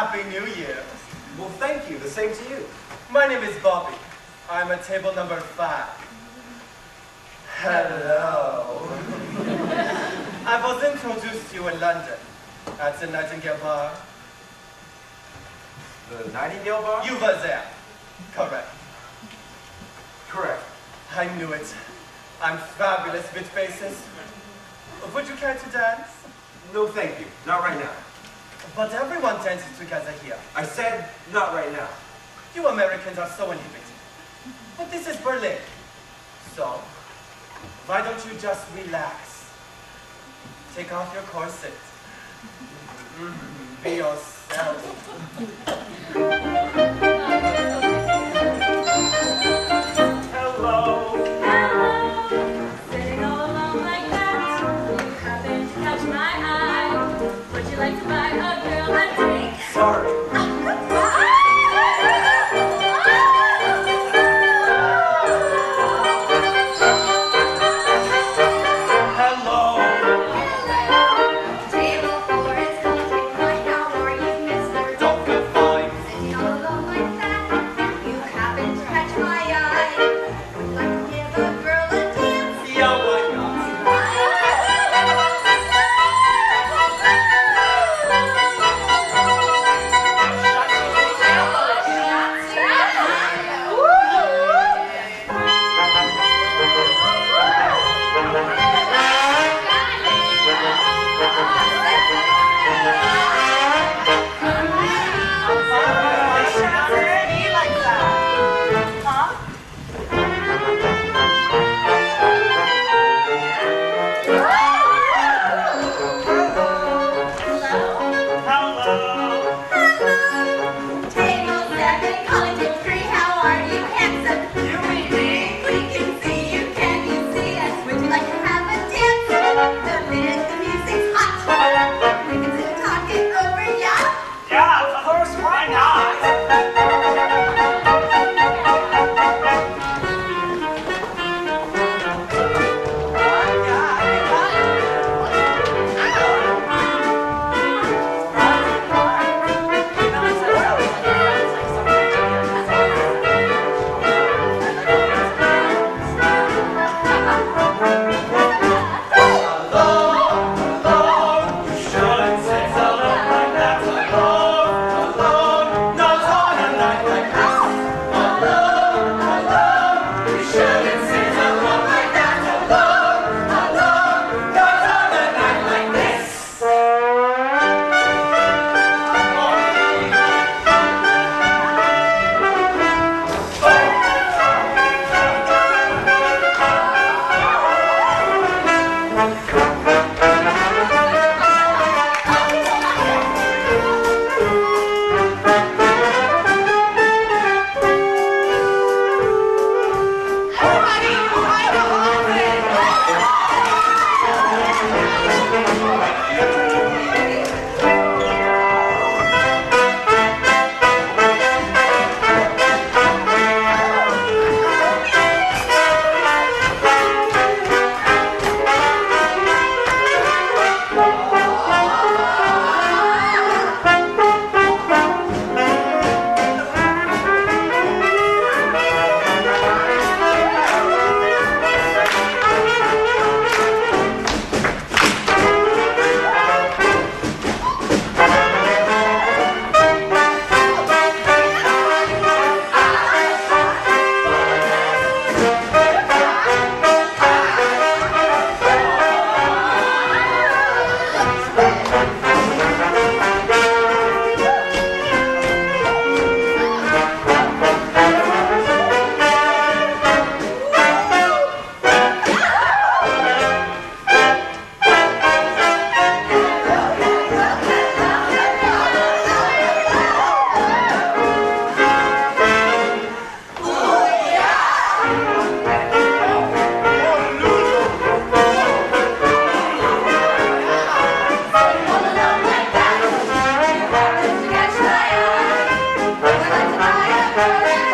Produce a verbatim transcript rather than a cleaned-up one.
Happy New Year. Well, thank you. The same to you. My name is Bobby. I'm at table number five. Hello. I was introduced to you in London at the Nightingale Bar. The Nightingale Bar? You were there. Correct. Correct. I knew it. I'm fabulous with faces. Would you care to dance? No, thank you. Not right now. But everyone dances together here. I said not right now. You Americans are so inhibited. But this is Berlin. So, why don't you just relax? Take off your corset. Mm-hmm. Be yourself. Hello. Hello. Sitting all alone like that. You happen to catch my eye. Would you like to buy a girl a drink? Sorry. Bye.